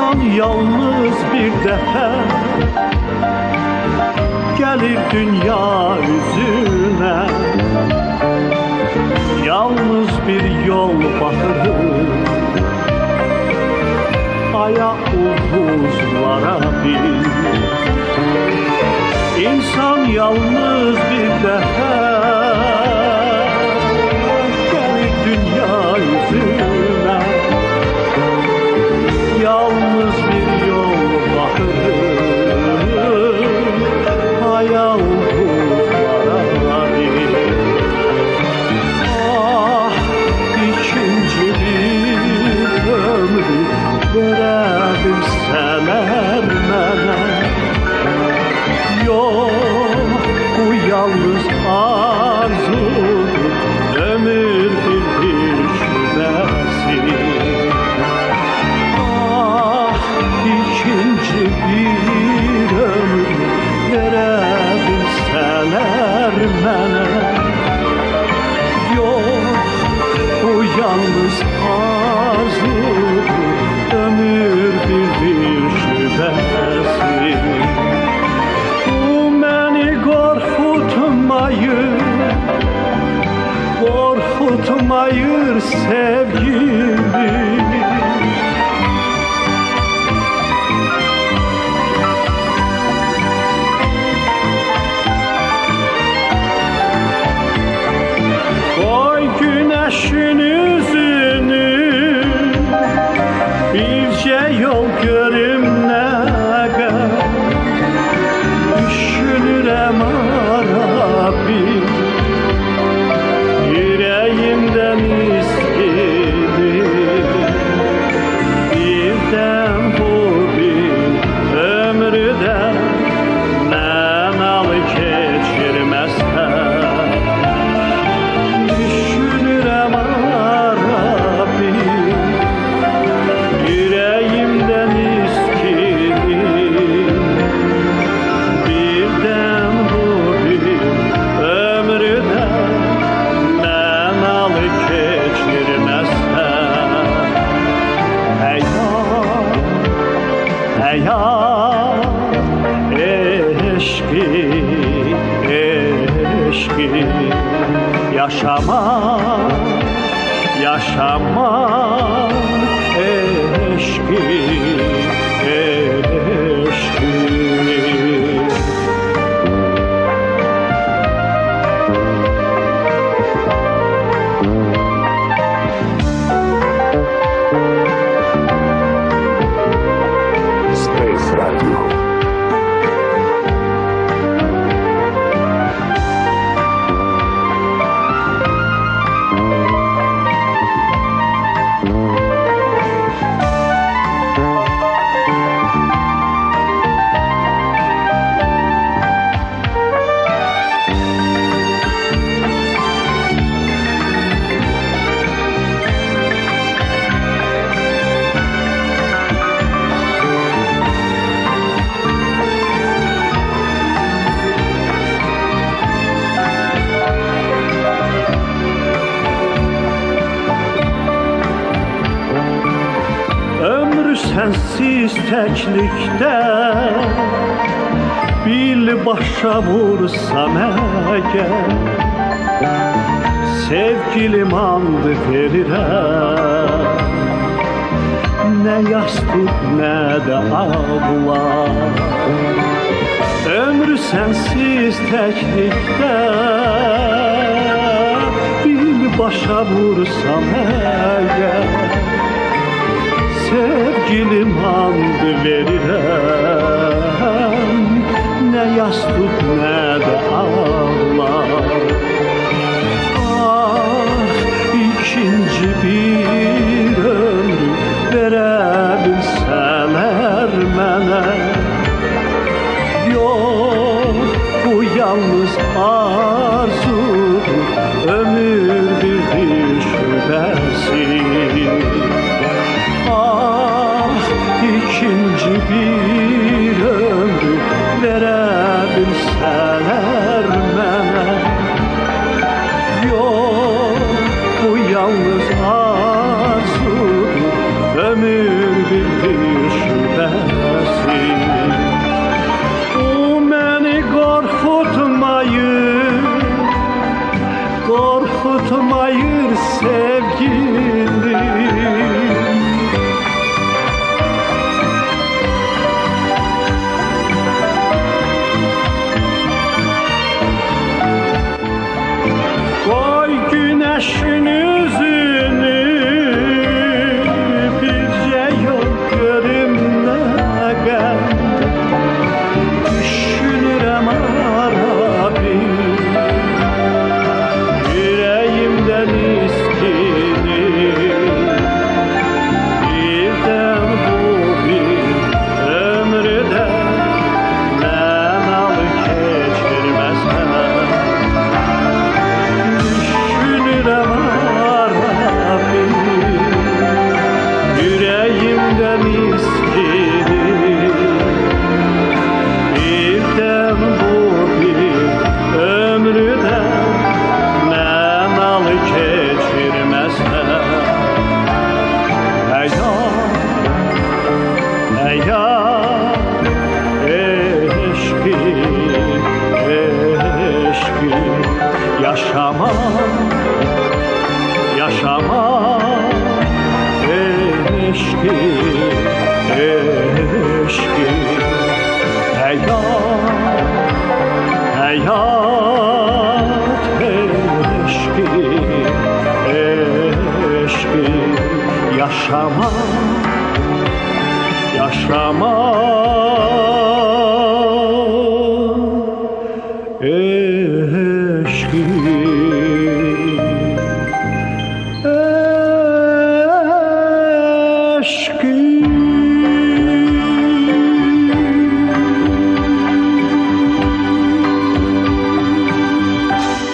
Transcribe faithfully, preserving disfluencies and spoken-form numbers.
İnsan yalnız bir defa gelir dünya yüzüne, yalnız bir yol bakır aya ulduzlara bir. İnsan yalnız bir defa gelir dünya yüzüne, yalnız bir yol bakır aya ulduzlara bir. Ah, ikinci bir ömrü verebilseler mənə, yok bu yalnız arzudur, ömür bir şüphesi. Ah, ikinci bir ömür verebilseler mənə, yok bu yalnız arzudur, ömür bir şüphesi. Bu məni qorxutmayır, korkutmayır sevgilim. Koy güneşin yüzünü birce yol görüm ne kadar, düşünürem Rabbim yüreğimden iskili, birden bu bir ömrüden men al geçirmezsen, düşünürem Rabbim yüreğimden iskili, birden bu bir ömrüden men al geçirmezsen. Hey ya, hey ya, eşki, eşki, yaşama, yaşama, eşki, eşki. Space Radio. Sensiz təklikdə bil başa vursam əgər, sevgilim andı verirəm, nə yastıq nə də ağlar. Ömrü sensiz təklikdə bil başa vursam əgər, sevgilim andı verirəm, nə yastıq nə də ağlar. Ah, ikinci bir ömrü verebilseler mənə, yok bu yalnız arzudur, ömür bir şüphesi. Ah, ikinci bir ömrü verebilseler unutmayır sevgilim. Koy güneşin yüzünü birce yok görümne, düşünürem arabi yüreğimden istini. Birden bu bir ömrüde ben alı geçirmezsem, düşünürem arabi yüreğimden istini. Birden bu bir ömrüde ben alı geçirmezsem. Ey yar, ey yar, eşki, eşki, yaşama, yaşama, eşki, eşki. Ey yar, ey yar, eşki, eşki, yaşama, yaşama, eşki.